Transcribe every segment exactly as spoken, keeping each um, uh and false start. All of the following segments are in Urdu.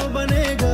بنے گا.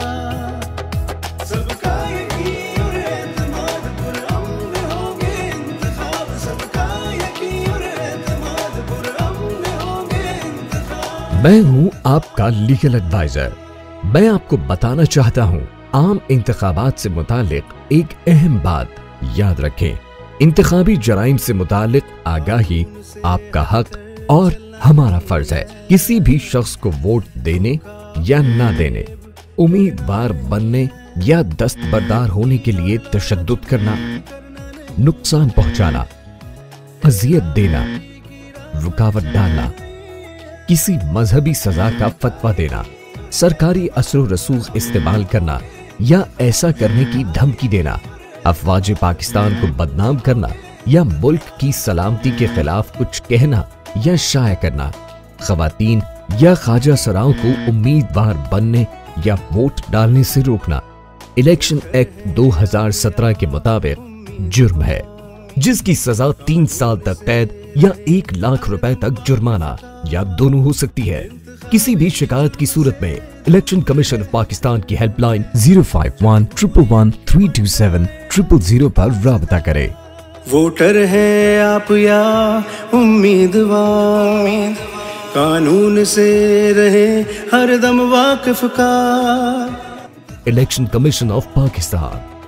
سب کا یقین اور اعتماد پرامن ہوں گے انتخاب. سب کا یقین اور اعتماد پرامن ہوں گے انتخاب. میں ہوں آپ کا لیگل ایڈوائزر. میں آپ کو بتانا چاہتا ہوں عام انتخابات سے متعلق ایک اہم بات یاد رکھیں. انتخابی جرائم سے متعلق آگاہی آپ کا حق اور ہمارا فرض ہے. کسی بھی شخص کو ووٹ دینے یا نہ دینے، امیدوار بننے یا دستبردار ہونے کے لیے تشدد کرنا، نقصان پہنچانا، اذیت دینا، رکاوٹ ڈالنا، کسی مذہبی سزا کا فتویٰ دینا، سرکاری اثر و رسوخ استعمال کرنا یا ایسا کرنے کی دھمکی دینا، افواج پاکستان کو بدنام کرنا یا ملک کی سلامتی کے خلاف کچھ کہنا یا شائع کرنا، خواتین یا خواجہ سراؤں کو امیدوار بننے یا ووٹ ڈالنے سے روکنا الیکشن ایکٹ دو ہزار سترہ کے مطابق جرم ہے، جس کی سزا تین سال تک قید یا ایک لاکھ روپے تک جرمانہ یا دونوں ہو سکتی ہے. کسی بھی شکایت کی صورت میں الیکشن کمیشن آف پاکستان کی help line zero five one triple one three two seven triple zero پر رابطہ کرے. ووٹر ہیں آپ یا امیدوار، قانون سے رہے ہر دم واقف کار. Election commission of Pakistan.